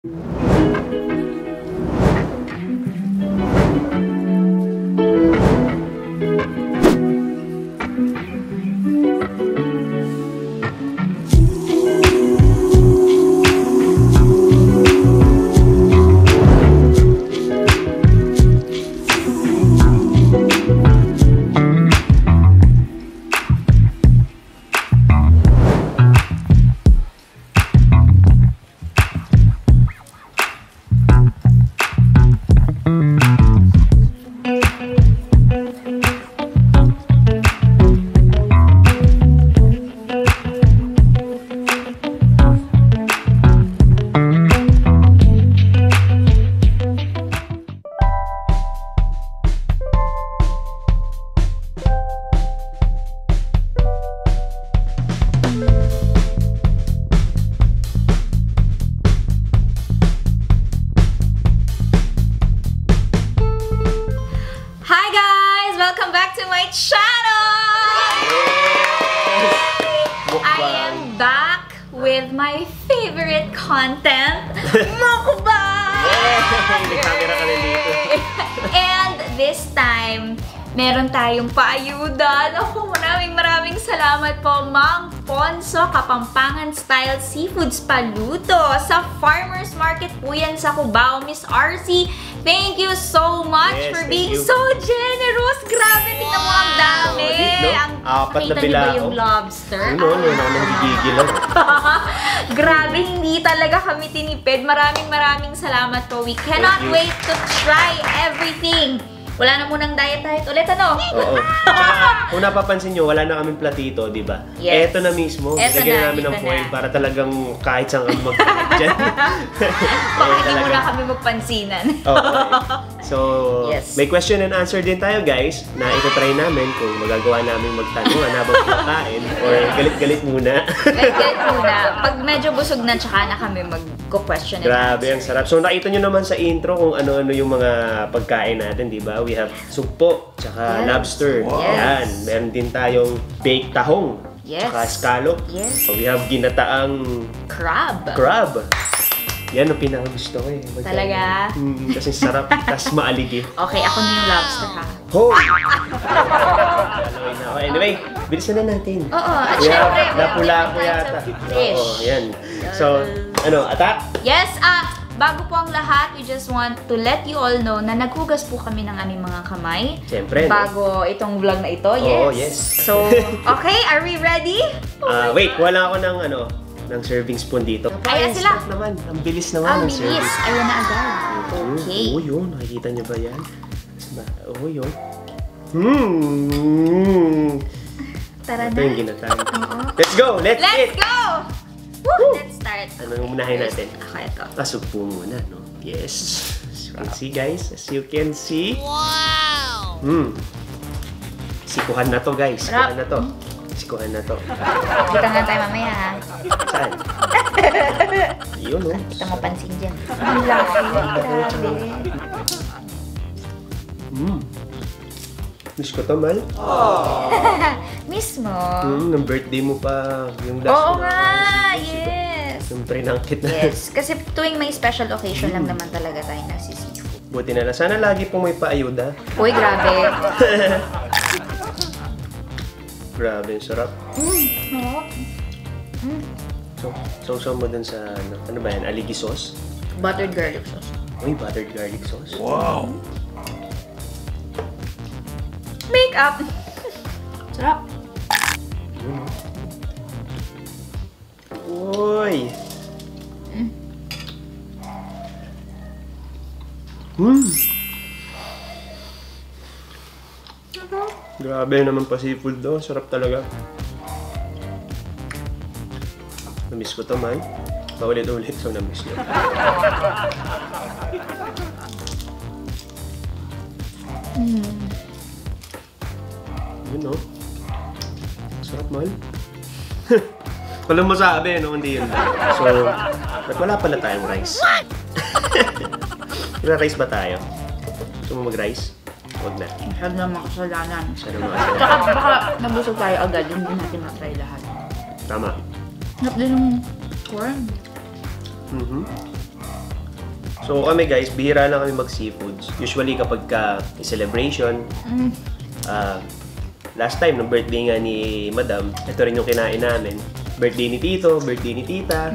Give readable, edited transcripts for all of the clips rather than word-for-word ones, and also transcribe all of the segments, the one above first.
With my favorite content, Mukbang! May camera ka rin dito. And this time, meron tayong paayuda. Naku, maraming salamat po, Mang, Ponso, Kapampangan Style Seafoods Paluto. Sa Farmers Market po yan sa Cubao. Miss RC, thank you so much for being so generous. Grabe, tingnan mo ang dami. Apat na Nakita niyo ba yung lobster? Ano ako nanggigigil lang. Grabe, hindi talaga kami tinipid. Maraming salamat po. We cannot wait to try everything. Wala na munang diet ulit, ano? Oo. Tsaka, kung napapansin nyo, wala na kaming platito, di ba? Yes. Eto na mismo. Eto Lagyan namin ng foil para talagang kahit saan kami magkakat dyan. Baka hindi muna kami magpansinan. So, may question and answer din tayo, guys, na ito-try namin kung magagawa namin magtanungan habang kumakain or galit-galit muna. Galit-galit muna. Pag medyo busog na, tsaka na kami mag-question and answer. Grabe, ang sarap. So, nakita nyo naman sa intro kung ano-ano yung mga pagkain natin, di ba? We have sugpo, tsaka lobster. Wow. Yan. Meron din tayong baked tahong. Yes. Tsaka scallop. Yes. So, we have ginataang crab. Yan ang pinakagusto ko eh. Talaga? Kasi sarap, tas maalig eh. Okay, ako na yung lobster ha. Hoy! Anyway, bilisan na natin. Oo, at syempre, napula ko yata. Fish. Oo, yan. So, attack? Yes, bago po ang lahat, we just want to let you all know na naghugas po kami ng aming mga kamay. Siyempre. Bago itong vlog na ito. Yes. Oo, yes. So, okay, are we ready? Wait, wala ako ng serving spoon dito. Ayan sila. Naman. Ang bilis naman ng serving. Ang bilis. Ayan na agad. Okay. Oo, yun. Nakikita niyo ba yan? Oo, yun. Tara na. Ito yung ginatay. Let's go! Let's eat! go! Woo! Let's start. Anong unahin natin? Ako ito. Sugpo muna, no? Yes. As you can see, guys. As you can see. Wow! Sikuhan na to, guys. Sikuhan na to. Sikuhan na to. Kita nga tayo mamaya, ha? Saan? Yun, no? Kita mo pansin dyan. Ang laki. Grabe. Miss ko to, Mal. Miss mo? Ng birthday mo pa. Yung last Oo nga! Yes! Yung pre-nangkit na. Yes. Kasi tuwing may special occasion lang naman talaga tayo nagsisipo. Buti na lang. Sana lagi pong may paayuda. Uy, grabe. Grabe, sarap. Sarap. So, sausaw mo dun sa, ano ba yan? Aligi sauce? Buttered garlic sauce. Uy, buttered garlic sauce. Wow! Makeup! Sarap. Uy! Grabe naman pa seafood do. Sarap talaga. Namiss ko to, man. Paulit-ulit, so namiss nyo. Yun, no? Sarap, man. Walang masabi, no? Hindi yun. So, ba't wala pala tayong rice? Rice ba tayo? Gusto mo mag-rice? Huwag na. Masyado naman kasalanan. Masyado naman kasalanan. Tsaka baka nabusog tayo agad, hindi natin matry lahat. Tama. Sarap din yung corn. So kami guys, bihira lang kami mag-seafoods. Usually kapag celebration, last time, nung birthday nga ni Madam, ito rin yung kinain namin. Birthday ni Tito, birthday ni Tita.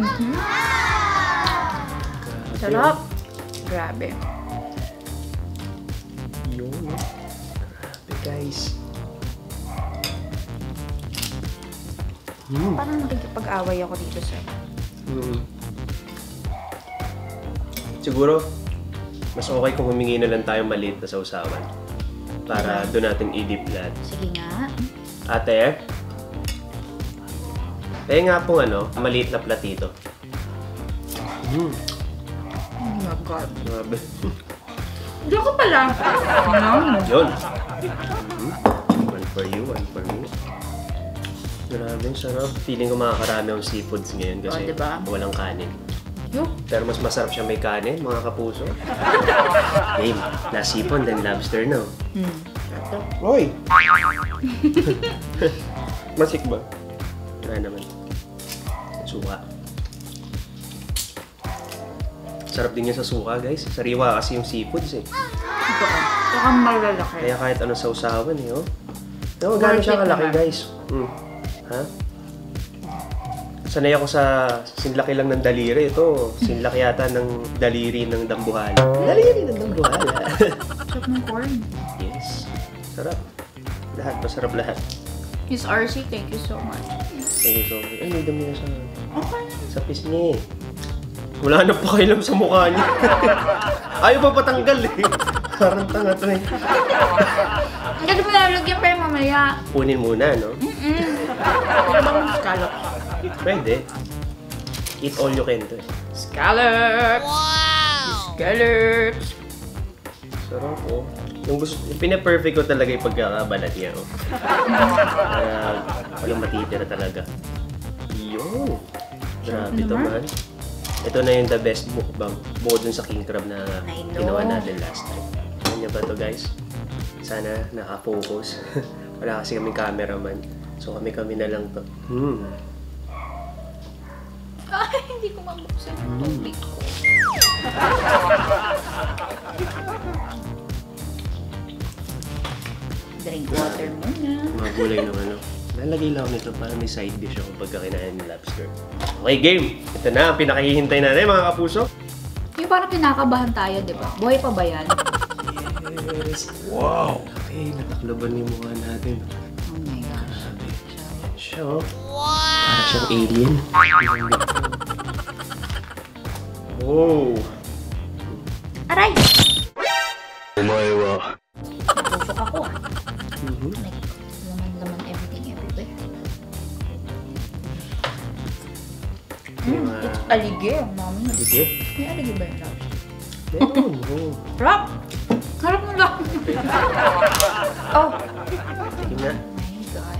Sarap. Grabe. Yun. Grabe guys. Parang nakikipag-away ako dito sir. Siguro, mas okay kung humingi na lang tayo maliit na sausawan. Para doon natin i-dip lahat. Sige nga. Ate, nga pong maliit na platito. Oh my God. Grabe. Hindi ako pala. Yun. One for you, one for me. Grabe, sarap. Feeling ko makakarami ang seafoods ngayon kasi diba? Walang kanin. Yup. Pero mas masarap siya may kanin, mga kapuso. Game, nasipon then lobster na. Oy! Masik ba? Wala naman. Suka. Sarap din niya sa suka, guys. Sariwa kasi yung seafoods eh. Saka malalaki. Kaya kahit anong sausawan eh, oh. No, gano'n siya kalaki, guys. Ha? Sanay ako sa sinlaki lang ng daliri. Ito, sinlaki yata ng daliri ng dambuhala. Daliri ng dambuhala. Sarap ng corn. Yes. Sarap. Lahat, masarap lahat. Miss RC, thank you so much. Thank you so much. Ay, may dami na sa... Okay. Sa pisngi. Wala na pakialam sa mukha niya. Ayaw pa patanggal eh. Parang tanga to eh. Hindi mo lalagyan pa yung mamaya. Kunin muna, no? Ano ba yung scallops? Pwede. Eat all you can to eh. Scallops! Wow! Scallops! Sarap oh. Yung pina-perfect ko talaga yung pagkakabalat niya oh. Para walang matitira talaga. Yun! Grabe to man. Ito na yung the best mukbang. Bukod dun sa king crab na ginawa natin last time. Alam niyo ba to guys? Sana naka-focus. Wala kasi kaming cameraman. So kami na lang to. Ay, hindi ko mabuksan yung tubig ko. Drink water muna. Mga gulay ng Lalagay lang nito para may side dish ako pagka kinain ng lobster. Okay, game! Ito na ang pinakihintay natin mga kapuso. Yung parang pinakabahan tayo, di ba? Buhay pa ba yan? Yes! Wow! Okay, natakloban yung mukha natin. Oh my gosh. Grabe. Siya oh. Wow! Para siyang alien. Wow! Aray! Omae wa Napusok ako ah. Like, laman everything everywhere. It's alige, mami. Alige? May alige ba yung lobster? Meron, oh. Rock! Harap mo lang! Oh! Tingin nga. Oh my God.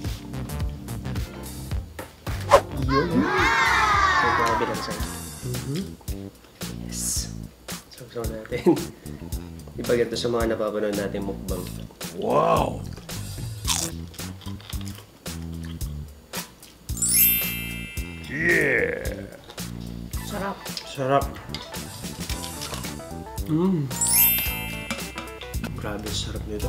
Yun. So, grabe lang sa'yo. Yes. Saw natin. Ipaganda sa mga napapanood natin mukbang. Wow! Yeah! Sarap. Sarap. Grabe, sarap nito.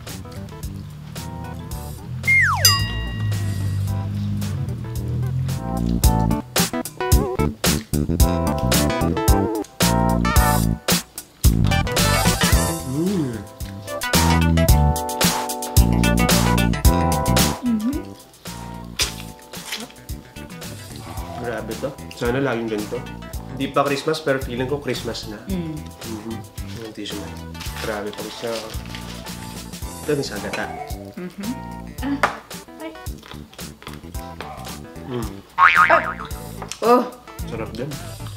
Grabe to. Sana laging ganito. Hindi pa Christmas pero feeling ko Christmas na. Yung tissue na. Grabe pa siya. Ito may sagata. Oh! Sarap din.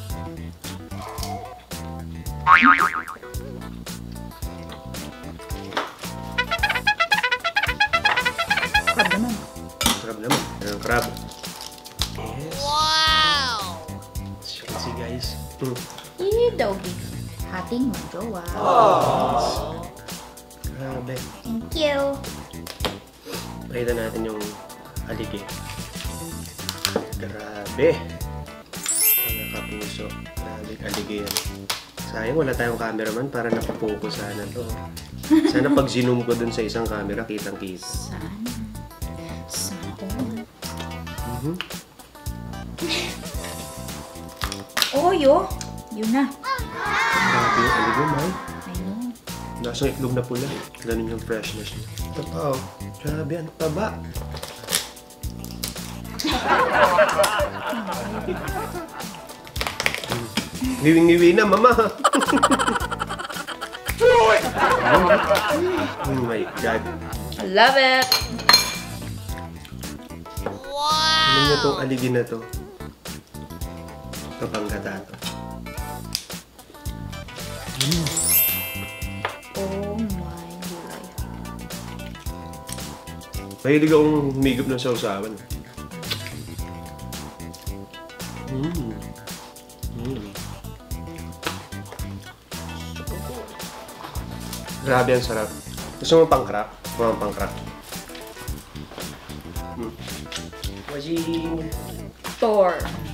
Crab naman. Sarap naman. Ang crab. Yes. Wow! Fancy guys. Doggy. Hating mo, jowa. Grabe. Thank you. Pakita natin yung alige. Grabe. Mga kapuso. Grabe, alige yan. Sayang, wala tayong cameraman para napapokus sana to. Sana pag zoom ko dun sa isang camera, kitang-kita. Sana. Oh, yun na. Grabe yung aligo, May. Ayun. Lasang itlog na pula. Ganun yung freshness niya. Ito pa, oh. Grabe, ang taba. Ngiwing-ngiwi na, mama. Oh my God. I love it. Ano nyo itong aligin na to? Kapanggata to. Oh my God. Mahilig akong humigop ng sausawan. Grabe ang sarap. Gusto mo pang-crack? Mga pang-crack. Wajing! Thor.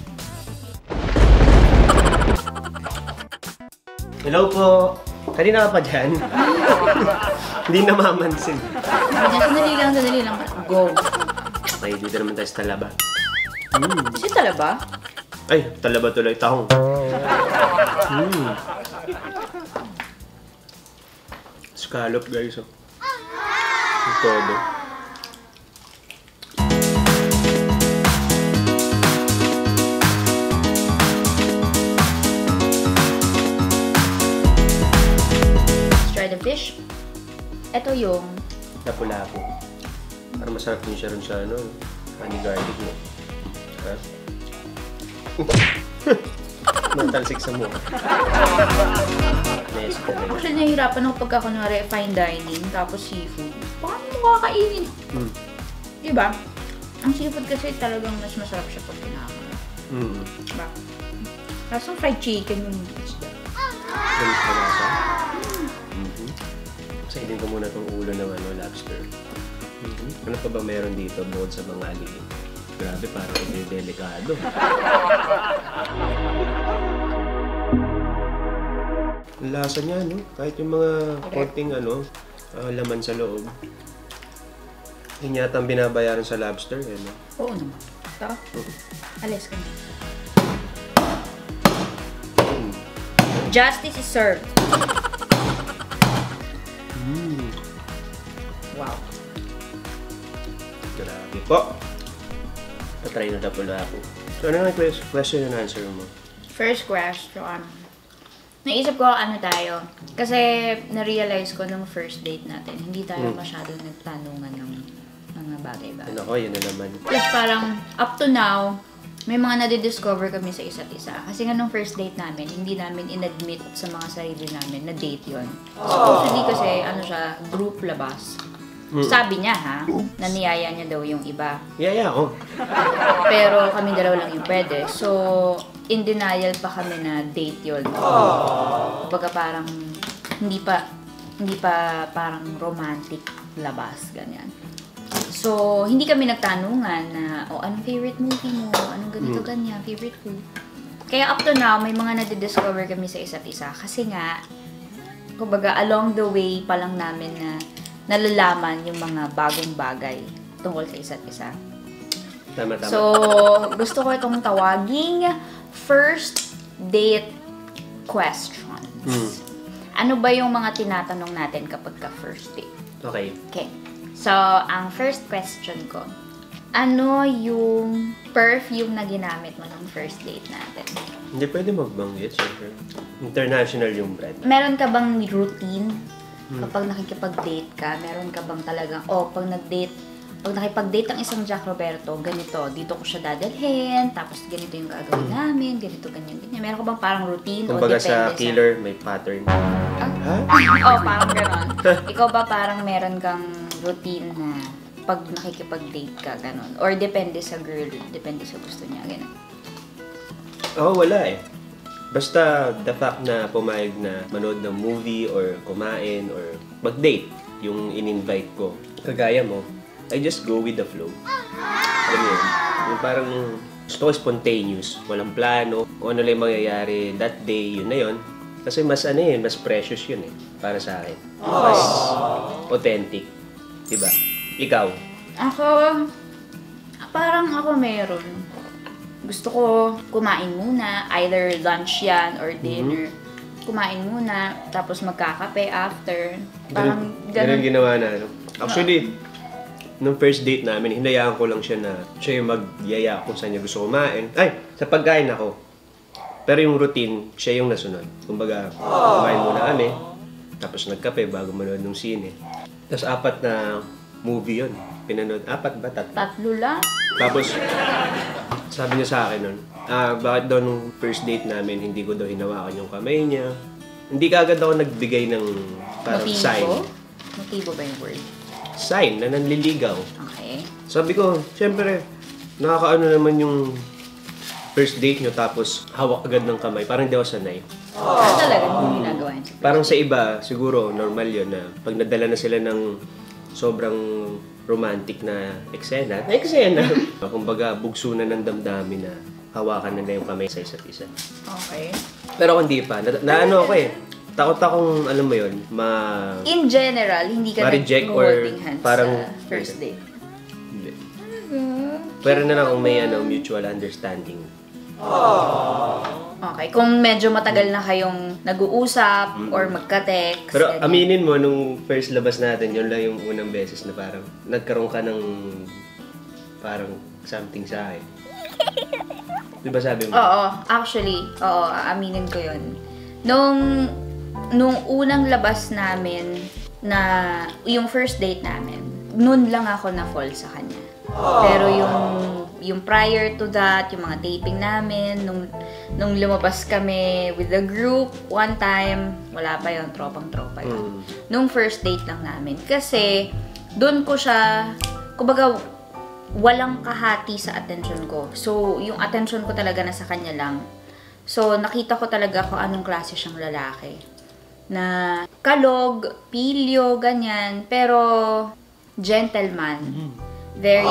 Hello po! Kanina ka pa dyan? Hindi namamansin. Sandali lang. Go. Okay, dito naman tayo sa talaba. Kasi talaba? Ay, talaba tuloy. Tahong. Scallop, guys. Oh. Yung todo. Let's try the fish. Ito yung Lapu-lapu. Parang masarap din siya rin sa ano, honey garlic, no? Ha? Matalsik sa mukha. Nice talaga. actually nahihirapan ako pagka kunwari fine dining tapos seafood. Paano mo kakainin? Diba? Ang seafood kasi talagang mas masarap siya pag kinakain. Diba? Kaso fried chicken yung isda. Galit ka nasa? Saidin ko muna itong ulo ng ano, lobster. Ano pa ba meron dito bukod sa mga aligin? Grabe, parang hindi delikado. Ang lasa niya, no? Kahit yung mga konting ano, laman sa loob. Hindi yata ang binabayaran sa lobster, eh, no? Oo naman. Ito? Alis ka na. Justice is served. Wow. Grabe po. Patry na pala ako. So, ano nga question and answer mo? First question. Naisip ko ano tayo. Kasi na-realize ko nung first date natin, hindi tayo masyadong nagtanungan ng mga bagay-bagay. Ano ko, yun na naman. Plus parang up to now, may mga nadidiscover kami sa isa't isa. Kasi nga nung first date namin, hindi namin inadmit sa mga sarili namin na date yon. Supposedly kasi ano siya, group labas. Sabi niya na niyaya niya daw yung iba. Yeah, oh. Pero kami dalaw lang yung pwede. So, in denial pa kami na date yun. Kumbaga parang hindi pa parang romantic labas, ganyan. So, hindi kami nagtanungan na, anong favorite movie mo? Anong ganito, ganyan? Favorite food? Kaya up to now, may mga nadidiscover kami sa isa't isa. Kasi nga, kumbaga, along the way pa lang namin na nalalaman yung mga bagong bagay tungkol sa isa't isa. Tama. So, gusto ko itong tawaging first date questions. Ano ba yung mga tinatanong natin kapag ka first date? Okay. Okay. So, ang first question ko, ano yung perfume na ginamit mo ng first date natin? Hindi pwede magbanggit, syempre. International yung brand. Meron ka bang routine kapag nakikipag-date ka? Meron ka bang talagang, pag nakipag-date ang isang Jack Roberto, ganito, dito ko siya dadalhin, tapos ganito yung gagawin namin, ganito, ganyan. Meron ka bang parang routine? Kumbaga o depende sa killer, may pattern. Parang gano'n. Ikaw ba parang meron kang routine na pag nakikipag-date ka, gano'n? Or depende sa girl, depende sa gusto niya, gano'n? Wala eh. Basta the fact na pumayag na manood ng movie or kumain or mag-date yung in-invite ko. Kagaya mo, I just go with the flow. Alam mo yun? Yung parang gusto ko spontaneous. Walang plano. Kung ano lang mangyayari that day, yun na yun. Kasi mas mas precious yun para sa akin. Mas authentic. Diba? Ikaw? Ako, parang ako meron. Gusto ko kumain muna, either lunch yan or dinner. Kumain muna, tapos magkakape after. Parang ganun ginawa na. No? Actually, nung first date namin, hinayaan ko lang siya na siya yung magyaya kung saan niya gusto kumain. Ay, sa pagkain ako. Pero yung routine, siya yung nasunod. Kumbaga, kumain muna kami, tapos nagkape bago manood ng sine. Tapos 4 na movie yun. Pinanood. 4 ba? 3? 3 lang. Tapos, sabi niya sa akin nun, bakit daw nung first date namin, hindi ko daw hinawakan yung kamay niya. Hindi kaagad ako nagbigay ng parang sign. Motibo ba yung word? Sign na nanliligaw. Okay. Sabi ko, syempre, nakakaano naman yung first date nyo tapos hawak agad ng kamay. Parang di ako sanay. Ano talaga yung ginagawa niya? Parang sa iba, siguro, normal yun na pag nadala na sila ng sobrang romantic na eksena. Kumbaga, bugso na ng damdamin na hawakan na yung kamay sa isa't isa. Okay. Pero kung di pa, naano ako takot akong, alam mo yun, In general, hindi ka ma-reject or nag-holding hands parang sa first date? Hindi. Pero na lang kung may mutual understanding. Okay, kung medyo matagal na kayong nag-uusap or magka-text. Pero ganyan. aminin mo, nung first labas natin, yun lang yung unang beses na parang nagkaroon ka ng parang something sa akin. Di ba sabi mo? Oo, actually, aminin ko yun. Nung unang labas namin na yung first date namin, noon lang ako na-fall sa kanya. Pero yung prior to that, yung mga taping namin, nung lumabas kami with the group, one time, wala pa yun, tropang-tropa yun. Nung first date lang namin. Kasi, doon ko siya, kumbaga, walang kahati sa attention ko. So, yung attention ko talaga nasa kanya lang. So, nakita ko talaga kung anong klase siyang lalaki. Na kalog, pilyo, ganyan, pero gentleman. Very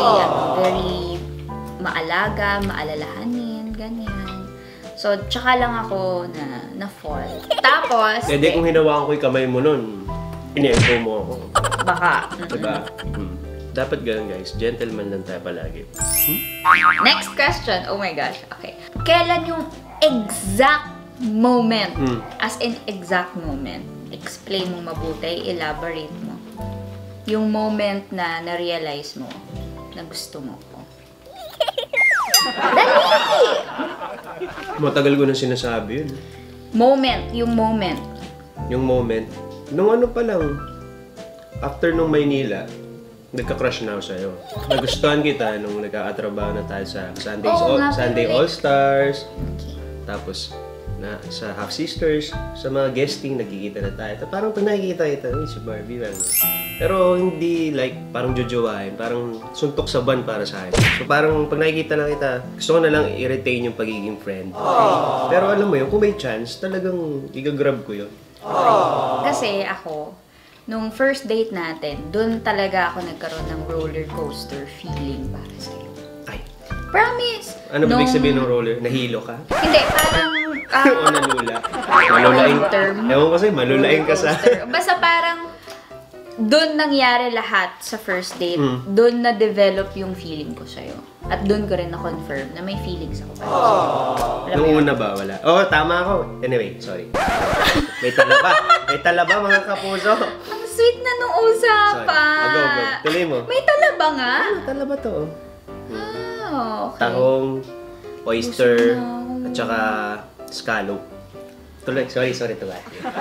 maalaga, maalalahanin, ganyan. So, tsaka lang ako na-fall. Tapos... kung hinawakan ko yung kamay mo nun, ine-echo mo ako. Baka. Diba? Dapat ganun guys, gentleman lang tayo palagi. Next question. Oh my gosh. Okay. Kailan yung exact moment? As in exact moment. Explain mo mabuti, elaborate mo. Yung moment na na-realize mo na gusto mo ko. Dali! Matagal ko na sinasabi yun. Moment. Yung moment. Yung moment, nung ano pa lang, after nung Maynila, nagka-crush na ako sa'yo. Nagustuhan kita nung nagkakatrabaho na tayo sa Sunday All-Stars. Okay. Tapos, sa Half Sisters, sa mga guesting, nagkikita na tayo. Parang pag nakikita kita, si Barbie lang. Pero hindi like, parang jojowain. Parang suntok sa ban para sa akin. So parang pag nakikita lang kita, gusto ko na lang i-retain yung pagiging friend. Pero alam mo yun, kung may chance, talagang i-grab ko yun. Kasi ako, nung first date natin, doon talaga ako nagkaroon ng roller coaster feeling para sa'yo. Ay. Promise! Ano ba ibig sabihin ng roller? Nahilo ka? Hindi, parang... O nalula? Malulaing. Ewan ko sa'yo, malulaing ka sa... Basta parang doon nangyari lahat sa first date. Doon na-develop yung feeling ko sa'yo. At doon ko rin na-confirm na may feelings ako para sa'yo. Nung una ba? Wala. Oo, tama ako. Anyway, sorry. May talaba. May talaba, mga kapuso. Ang sweet na nung usapan. Go. Tuloy mo. May talaba nga. Talaba to. Okay. Tahong, oyster, at saka scallop. Tuloy. Sorry. Tuloy.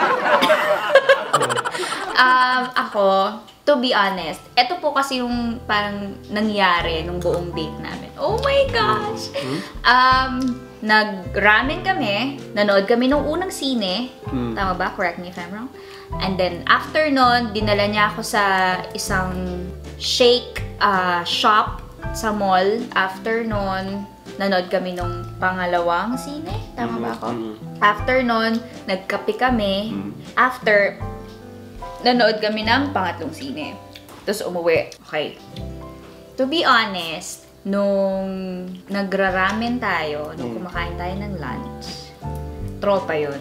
Ako, to be honest, ito po kasi yung parang nangyari nung buong date namin. Oh my gosh! Nag-ramen kami, nanood kami nung unang sine. Tama ba? Correct me if I'm wrong. And then, after nun, dinala niya ako sa isang shake shop sa mall. After nun, nanood kami nung pangalawang sine. Tama ba ako? After nun, nagkape kami. After, nanood kami ng pangatlong sine. Tapos umuwi. Okay. To be honest, nung nagra-ramen tayo, nung kumakain tayo ng lunch, tropa yun.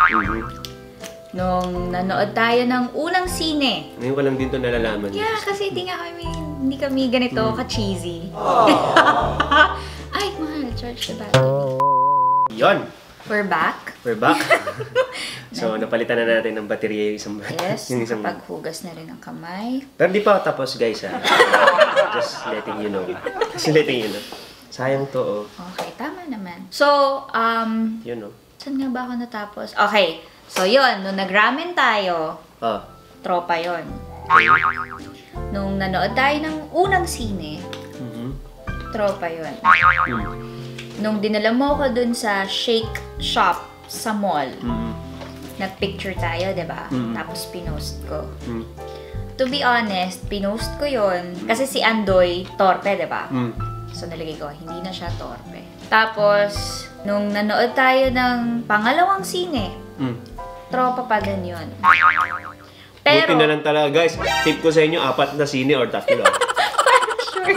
Nung nanood tayo ng unang sine. Ngayon ko lang din ito nalalaman. Yeah, kasi hindi kami ganito ka-cheesy. Ay, mahal. Charge the battery. Yon! We're back. We're back. So, napalitan na natin ng baterya yung isang... Yes, yung isang... nakapaghugas na rin ang kamay. Pero di pa tapos, guys, ha? Just letting you know. Just letting you know. Sayang to, oh. Okay, tama naman. So, Yun, oh. saan nga ba ako natapos? Okay. So, yun. Nung nag-ramen tayo, Oh. tropa yun. Nung nanood tayo ng unang sine, tropa yun. Nung dinala mo ko dun sa shake shop sa mall, nag-picture tayo, diba? Tapos pinost ko. To be honest, pinost ko yun kasi si Andoy, torpe, diba? So, nalagay ko, hindi na siya torpe. Tapos, nung nanood tayo ng pangalawang sine, tropa pa din yun. Pero, buti na lang talaga, guys. Tip ko sa inyo, 4 na sine or 3. sure.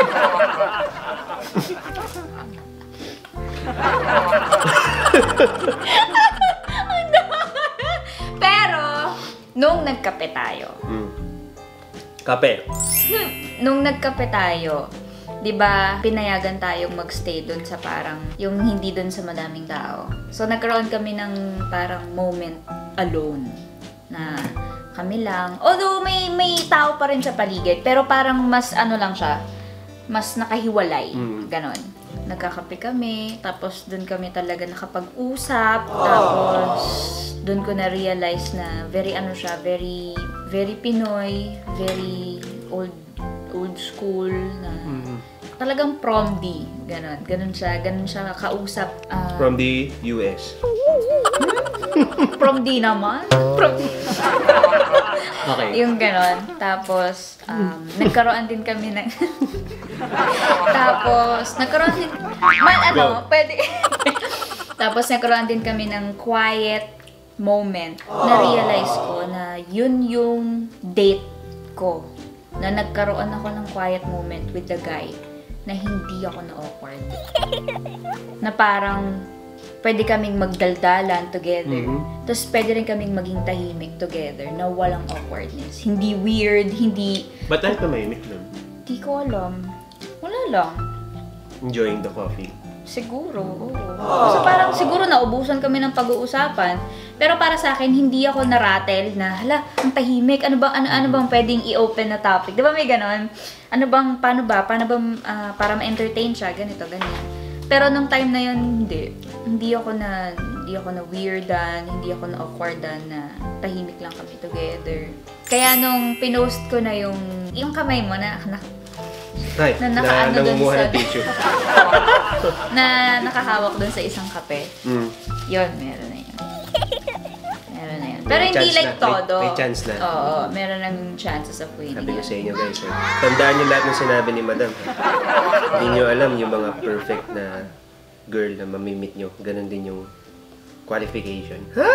Pero, nung nagkape tayo. Kape. Nung nagkape tayo, 'di ba, pinayagan tayong magstay doon sa parang yung hindi doon sa madaming tao. So nagkaroon kami ng parang moment alone na kami lang. Although may tao pa rin sa paligid, pero parang mas ano lang siya, mas nakahiwalay. Ganon. Nagkakape kami, tapos doon kami talaga nakapag-usap, tapos doon ko na-realize na very ano siya, very Pinoy, very old school na talagang prom D. Ganon siya kausap. From the US. Prom D naman. Prom D. Okay. Yung ganon. Tapos, nagkaroon din kami ng... Tapos, nagkaroon din... pwede... Tapos, nagkaroon din kami ng quiet moment. Na-realize ko na yun yung date ko. Na nagkaroon ako ng quiet moment with the guy na hindi ako na-awkward. Na parang pwede kaming magdaldalan together. Tapos pwede rin kaming maging tahimik together na walang awkwardness. Hindi weird, hindi... Ba't tayo tumahimik lang? Di ko alam. Wala lang. Enjoying the coffee. Siguro, oo. So parang siguro naubusan kami ng pag-uusapan. Pero para sa akin, hindi ako na-rattle na, hala, ang tahimik. Ano bang pwedeng i-open na topic? Di ba may ganon? Paano bang, para ma-entertain siya? Ganito, ganyan. Pero nung time na yun, hindi ako na weirdan, hindi ako na awkwardan na tahimik lang kami together. Kaya nung pinost ko na yung kamay mo na nangunguha ng tissue. na nakahawak dun sa isang kape. Yun, meron na yun. Pero hindi like todo. May chance na. Oo, meron ng chances of winning. Sabi ko sa inyo, guys. Tandaan niyo lahat ng sinabi ni Madam. Hindi niyo alam yung mga perfect na girl na mamimit niyo. Ganon din yung qualification.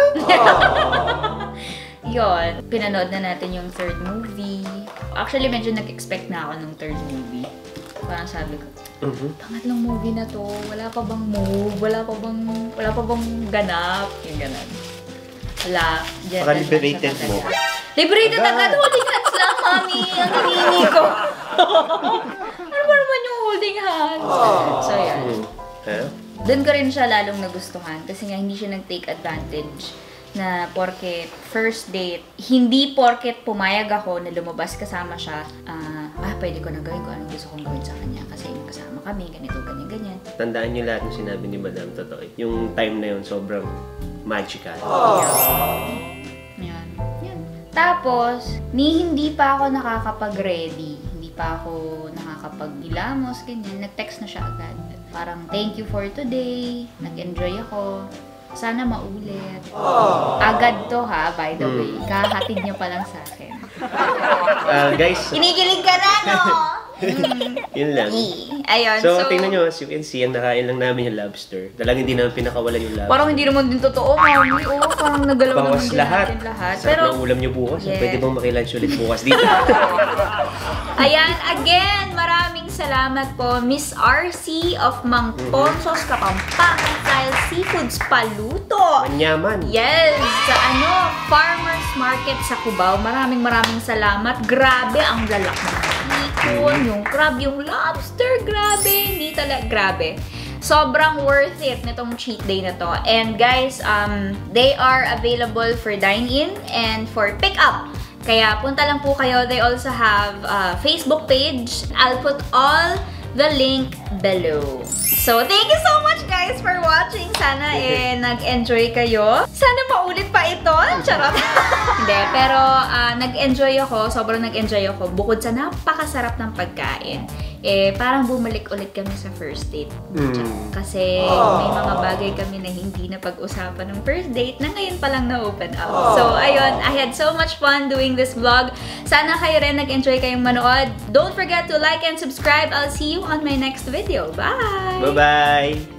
Yun, pinanood na natin yung third movie. Actually, medyo nag-expect na ako nung third movie. Parang sabi ko, pangatlong movie na to, wala pa bang move? Wala pa bang ganap? Yung ganon. Wala. Baka-liberated mo. Liberated agad! Holding hands lang, mami! Ang hinini ko! Ano ba naman yung holding hands? So, yan. Doon ko rin siya lalong nagustuhan kasi nga hindi siya nag-take advantage na porke first date, hindi porket pumayag ako na lumabas kasama siya, pwede ko na gawin kung anong gusto kong gawin sa kanya kasi kasama kami, ganito, ganyan. Tandaan niyo lahat ng sinabi ni Madam, totoo. Yung time na yun, sobrang magical. Yan. Tapos, hindi pa ako nakakapag-ready. Hindi pa ako nakakapag-gilamos, ganyan. Nag-text na siya agad. Parang, thank you for today. Nag-enjoy ako. Sana maulit. Agad to ha, by the way. Kahatid niyo pa lang sa akin. Guys. Kinikilig ka na, no? Yun lang. Ayun, so, tingnan nyo, as you can see, ang nakain lang namin yung lobster. Talagang hindi naman pinakawalan yung lobster. Parang hindi naman din totoo, mami. Oo, parang nagalaw naman din natin lahat. Sarap ng ulam nyo bukas. Yeah. Pwede bang makilunch ulit bukas dito? Ayan, again, maraming salamat po, Miss RC of Mang Ponso's Kapampangan Style Seafoods Paluto. Manyaman. Yes! Sa Farmers Market sa Cubao. Maraming salamat. Grabe ang lalak ng hipon, yung crab, yung lobster. Grabe. Hindi talaga. Grabe. Sobrang worth it nitong cheat day na to. And guys, they are available for dine-in and for pick-up. Kaya punta lang po kayo. They also have a Facebook page. I'll put all the link below. So, thank you so much guys for watching. Sana nag-enjoy kayo. Sana maulit pa ito. Charot. Hindi, pero nag-enjoy ako. Sobrang nag-enjoy ako. Bukod sa napakasarap ng pagkain, parang bumalik ulit kami sa first date. Kasi may mga bagay kami na hindi na pag-usapan ng first date na ngayon pa lang na-open up. So, ayun. I had so much fun doing this vlog. Sana kayo rin nag-enjoy kayong manood. Don't forget to like and subscribe. I'll see you on my next video. Bye! Bye-bye!